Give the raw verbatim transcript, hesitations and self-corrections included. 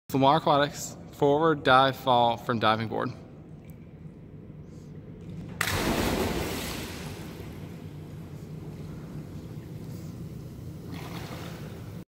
Lamar Aquatics, forward dive fall from diving board.